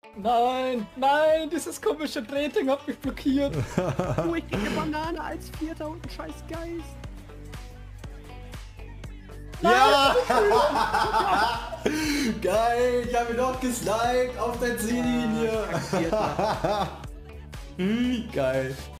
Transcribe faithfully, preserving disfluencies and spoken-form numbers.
Nein, nein, dieses komische Drehting hat mich blockiert. Oh, ich krieg eine Banane als Vierter und ein scheiß Geist. Ja! Geil, ich habe ihn noch gesniped auf der Ziellinie. Vierter. Hm, geil.